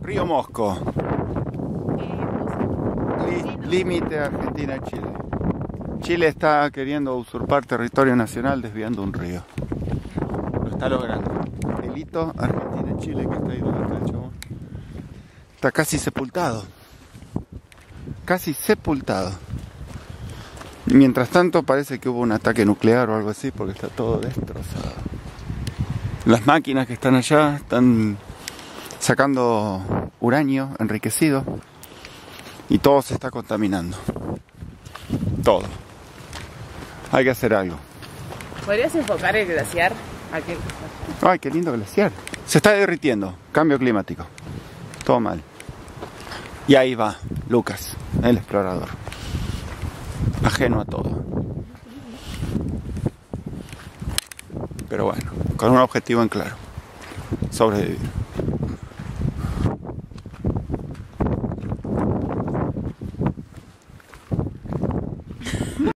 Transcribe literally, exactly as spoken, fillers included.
Río Mosco, Li- límite Argentina-Chile. Chile está queriendo usurpar territorio nacional desviando un río. Lo está logrando. El hito Argentina-Chile, que está ahí donde está el chabón, está casi sepultado. Casi sepultado. Y mientras tanto parece que hubo un ataque nuclear o algo así porque está todo destrozado. Las máquinas que están allá están sacando uranio enriquecido y todo se está contaminando. Todo. Hay que hacer algo. ¿Podrías enfocar el glaciar? ¿A qué? Ay, qué lindo glaciar. Se está derritiendo. Cambio climático. Todo mal. Y ahí va Lucas, el explorador. Ajeno a todo. Pero bueno, con un objetivo en claro. Sobrevivir.